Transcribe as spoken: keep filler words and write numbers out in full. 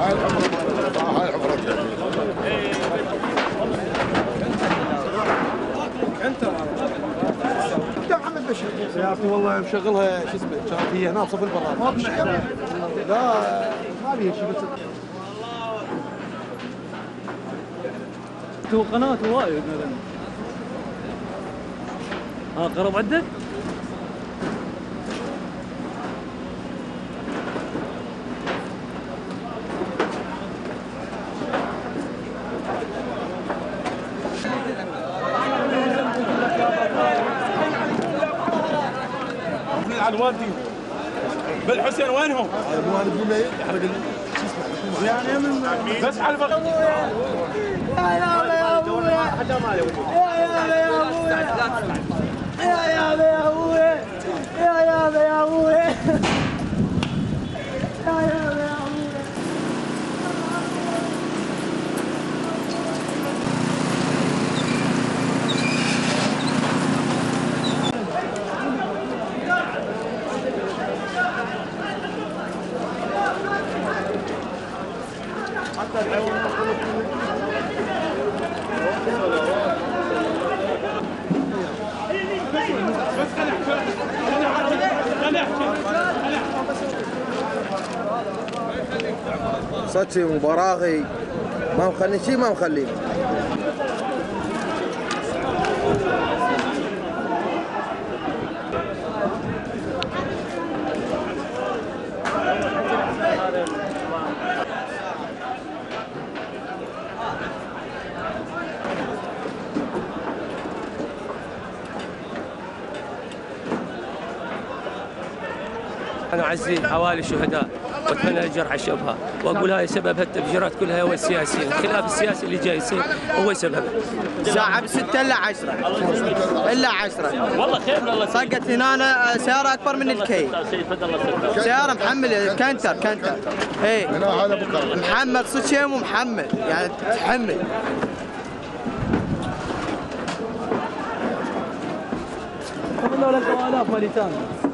هاي الحفرة هاي حفرتها. انت يا محمد بشر سيارتي والله مشغلها شو اسمه كانت هي هنا بصف البراد ما بنحكي لا ما بيها شيء بس تو قناة وايد مثلا ها قرب عندك؟ العنوان دي بالحسين وينهم؟ هذا مو هذا بدون يحرق شو اسمه يعني من بس على الفرق يا يا ابويا حتى ما له يا يا يا ابويا يا يا يا ابويا يا يا يا ابويا يا يا يا ابويا حتى الحيوانات صدشي مباراغي ما مخلين شيء ما مخلين. أنا أعزي حوالي شهداء وأتمنى الجرحى الشبهة وأقول هاي سبب هالتفجيرات كلها هو السياسيين، الخلاف السياسي اللي جاي يصير هو سبب. ساعة بستة إلا عشرة إلا عشرة والله خير من الله. صقت هنا سيارة أكبر من الكي سيارة محمل كنتر كنتر إيه هنا هذا بكره محمد صدق شيء مو محمل يعني تحمل. هذول الآلاف ماليتان